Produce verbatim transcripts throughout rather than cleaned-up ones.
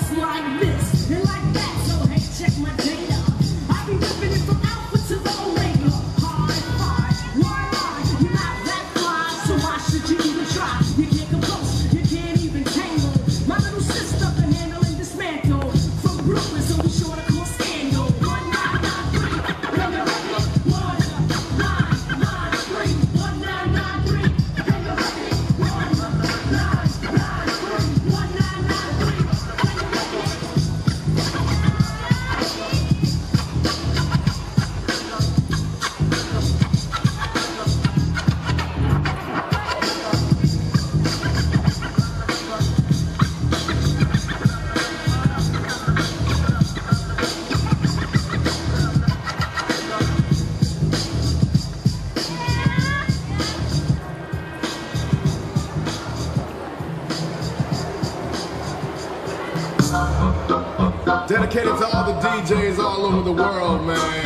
goes like this and like that. So hey, check my data. I be ripping it from Alpha to the Omega. High five, why lie? You're not that fly, so why should you even try? You can't come close, you can't even tangle. My little sister can handle and dismantle. From Brooklyn, so be sure to call scandal. One nine nine three, bring the record. One nine nine three, one nine nine three, bring the record. One nine nine three, one nine nine three, bring the record. Dedicated to all the D Js all over the world, man.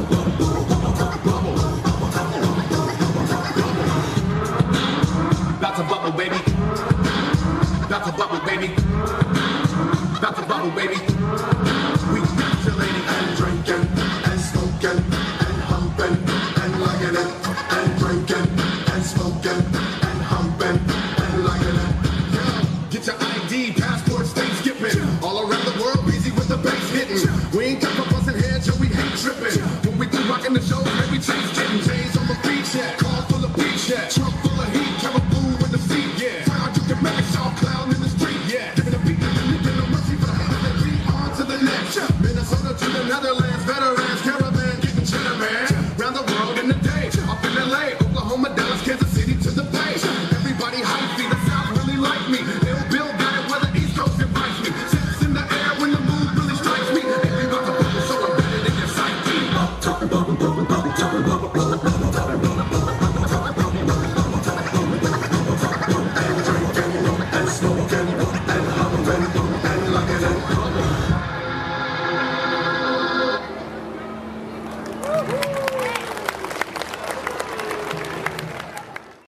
About to bubble, baby. About to bubble, baby. About to bubble, baby. We calculating and drinking and smoking and humping and liking it and drinking and smoking and humping and liking it. Yeah. Get your I D, passport, stay skipping all around the world. The bass hitting. We ain't got no bustin' heads, yo, we hate tripping. When we do rockin' the show, man, we change getting J's on the beach, yeah. Car full of beach, yeah. Trunk full of heat, caribou in the seat, yeah. Crowd you can match, all clown in the street, yeah. Giving a beat, giving a mercy for the haters that beat on to the next. Minnesota to the Netherlands, veterans, caravan, getting cheddar, man. Round the world in the day, up in L A, Oklahoma, Dallas, Kansas City to the Bay. Everybody hype me, the South really like me.